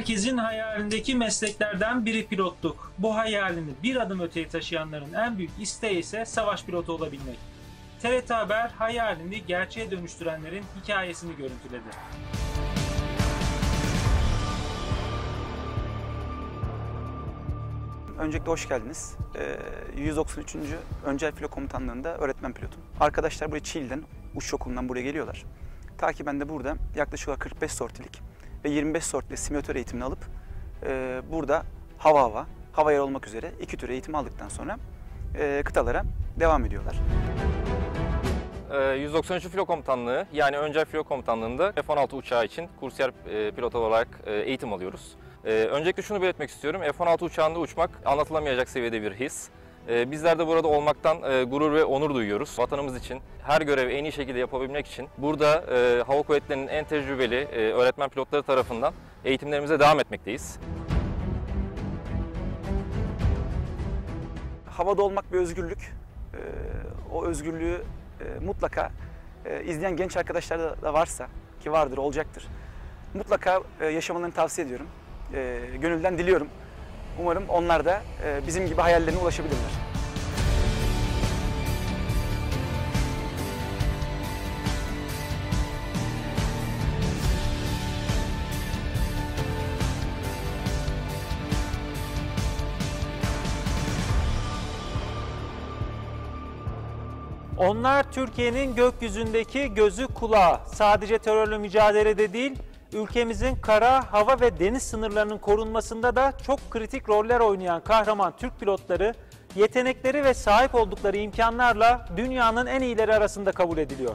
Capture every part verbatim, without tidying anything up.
Herkesin hayalindeki mesleklerden biri pilotluk. Bu hayalini bir adım öteye taşıyanların en büyük isteği ise savaş pilotu olabilmek. T R T Haber hayalini gerçeğe dönüştürenlerin hikayesini görüntüledi. Öncelikle hoş geldiniz. yüz doksan üçüncü Öncel Filo Komutanlığı'nda öğretmen pilotum. Arkadaşlar buraya Çiğli'den, uçuş okulundan buraya geliyorlar. Ta ki ben de burada yaklaşık olarak kırk beş sortilik ve yirmi beş sortilik simülatör eğitimini alıp e, burada hava hava, hava yer olmak üzere iki tür eğitim aldıktan sonra e, kıtalara devam ediyorlar. yüz doksan üçüncü Filo Komutanlığı yani Öncel Filo Komutanlığı'nda F on altı uçağı için kursiyer pilot olarak eğitim alıyoruz. Öncelikle şunu belirtmek istiyorum, F on altı uçağında uçmak anlatılamayacak seviyede bir his. Bizler de burada olmaktan gurur ve onur duyuyoruz. Vatanımız için her görevi en iyi şekilde yapabilmek için burada Hava Kuvvetleri'nin en tecrübeli öğretmen pilotları tarafından eğitimlerimize devam etmekteyiz. Havada olmak bir özgürlük. O özgürlüğü mutlaka izleyen genç arkadaşlar da varsa, ki vardır, olacaktır, mutlaka yaşamalarını tavsiye ediyorum. Gönülden diliyorum. Umarım onlar da bizim gibi hayallerine ulaşabilirler. Onlar Türkiye'nin gökyüzündeki gözü kulağı. Sadece terörle mücadelede değil, ülkemizin kara, hava ve deniz sınırlarının korunmasında da çok kritik roller oynayan kahraman Türk pilotları, yetenekleri ve sahip oldukları imkanlarla dünyanın en iyileri arasında kabul ediliyor.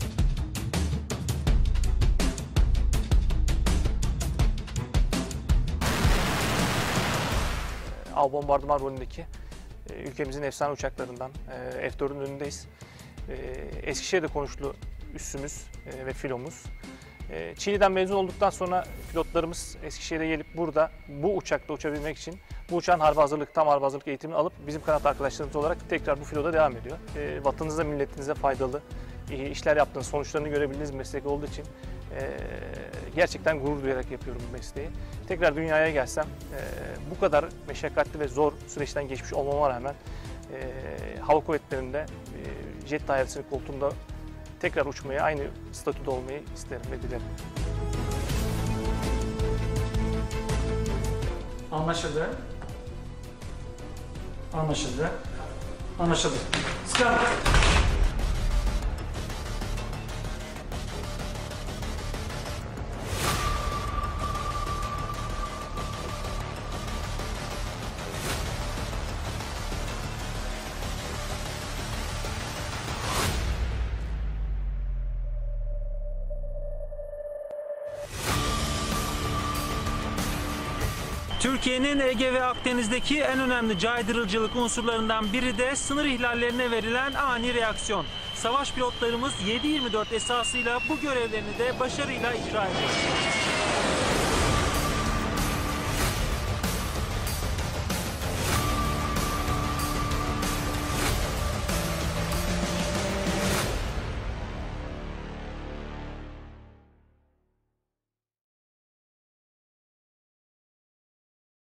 Av bombardıman rolündeki ülkemizin efsane uçaklarından F dördün önündeyiz. Eskişehir'de konuşulu üssümüz ve filomuz. Çiğli'den mezun olduktan sonra pilotlarımız Eskişehir'e gelip burada bu uçakla uçabilmek için bu uçağın harbi hazırlık, tam harbi hazırlık eğitimini alıp bizim kanat arkadaşlarımız olarak tekrar bu filoda devam ediyor. Vatanınıza, milletinize faydalı işler yaptığınız, sonuçlarını görebildiğiniz meslek olduğu için gerçekten gurur duyarak yapıyorum bu mesleği. Tekrar dünyaya gelsem bu kadar meşakkatli ve zor süreçten geçmiş olmama rağmen Hava Kuvvetleri'nde jet dairesinin koltuğunda tekrar uçmayı, aynı statüde olmayı isterim ve dilerim. Anlaşıldı. Anlaşıldı. Anlaşıldı. Sıkar. Türkiye'nin Ege ve Akdeniz'deki en önemli caydırıcılık unsurlarından biri de sınır ihlallerine verilen ani reaksiyon. Savaş pilotlarımız yedi yirmi dört esasıyla bu görevlerini de başarıyla icra ediyor.